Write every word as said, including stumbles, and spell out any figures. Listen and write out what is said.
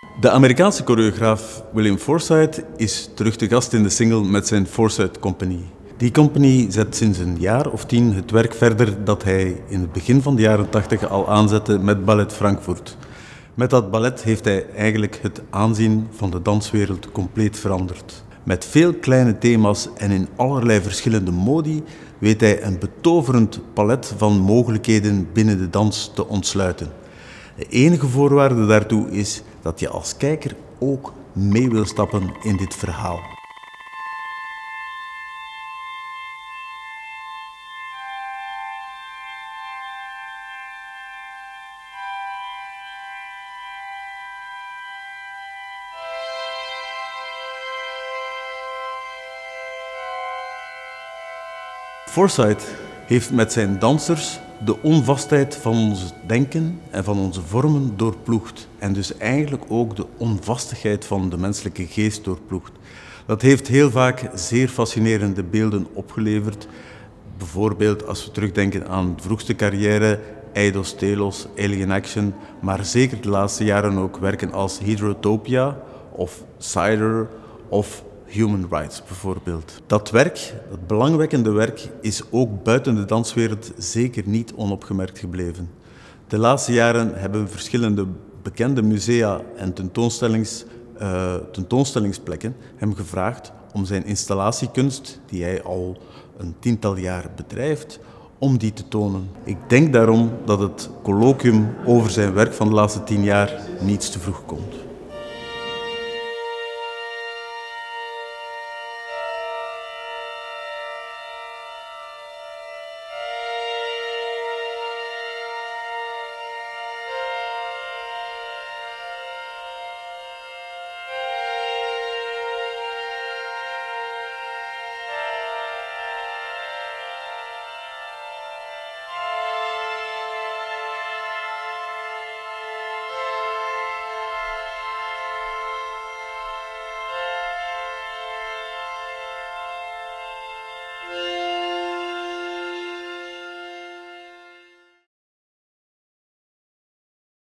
De Amerikaanse choreograaf William Forsythe is terug te gast in de single met zijn Forsythe Company. Die company zet sinds een jaar of tien het werk verder dat hij in het begin van de jaren tachtig al aanzette met Ballet Frankfurt. Met dat ballet heeft hij eigenlijk het aanzien van de danswereld compleet veranderd. Met veel kleine thema's en in allerlei verschillende modi weet hij een betoverend palet van mogelijkheden binnen de dans te ontsluiten. De enige voorwaarde daartoe is dat je als kijker ook mee wil stappen in dit verhaal. Forsythe heeft met zijn dansers de onvastheid van ons denken en van onze vormen doorploegd. En dus eigenlijk ook de onvastigheid van de menselijke geest doorploegd. Dat heeft heel vaak zeer fascinerende beelden opgeleverd. Bijvoorbeeld als we terugdenken aan de vroegste carrière, Eidos Telos, Alien Action, maar zeker de laatste jaren ook werken als Hydrotopia of Cider of Human Rights bijvoorbeeld. Dat werk, dat belangwekkende werk, is ook buiten de danswereld zeker niet onopgemerkt gebleven. De laatste jaren hebben verschillende bekende musea en tentoonstellings, uh, tentoonstellingsplekken hem gevraagd om zijn installatiekunst, die hij al een tiental jaar bedrijft, om die te tonen. Ik denk daarom dat het colloquium over zijn werk van de laatste tien jaar niets te vroeg komt.